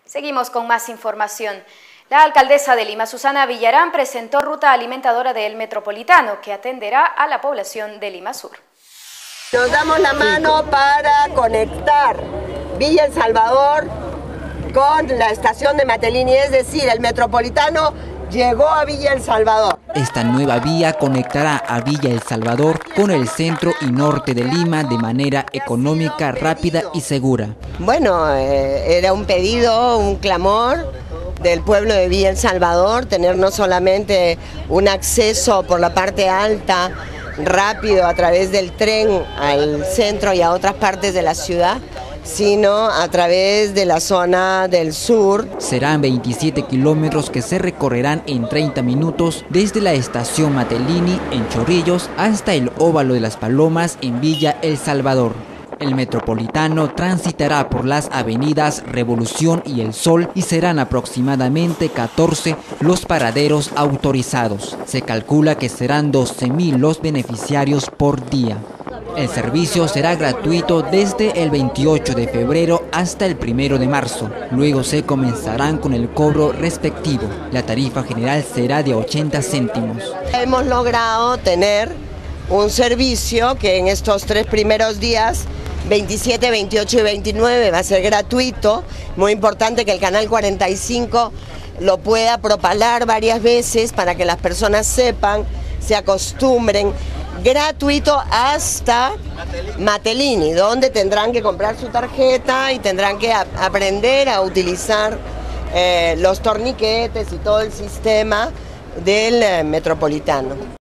Seguimos con más información. La alcaldesa de Lima, Susana Villarán, presentó ruta alimentadora del Metropolitano que atenderá a la población de Lima Sur. Nos damos la mano para conectar Villa El Salvador con la estación de Matelini, es decir, el Metropolitano llegó a Villa El Salvador. Esta nueva vía conectará a Villa El Salvador con el centro y norte de Lima de manera económica, rápida y segura. Bueno, era un pedido, un clamor del pueblo de Villa El Salvador, tener no solamente un acceso por la parte alta, rápido a través del tren al centro y a otras partes de la ciudad, sino a través de la zona del sur. Serán 27 kilómetros que se recorrerán en 30 minutos desde la estación Matelini en Chorrillos hasta el Óvalo de las Palomas en Villa El Salvador. El Metropolitano transitará por las avenidas Revolución y El Sol y serán aproximadamente 14 los paraderos autorizados. Se calcula que serán 12.000 los beneficiarios por día. El servicio será gratuito desde el 28 de febrero hasta el 1 de marzo. Luego se comenzarán con el cobro respectivo. La tarifa general será de 80 céntimos. Hemos logrado tener un servicio que en estos 3 primeros días, 27, 28 y 29, va a ser gratuito. Muy importante que el canal 45 lo pueda propalar varias veces para que las personas sepan, se acostumbren. Gratuito hasta Matelini, donde tendrán que comprar su tarjeta y tendrán que aprender a utilizar los torniquetes y todo el sistema del Metropolitano.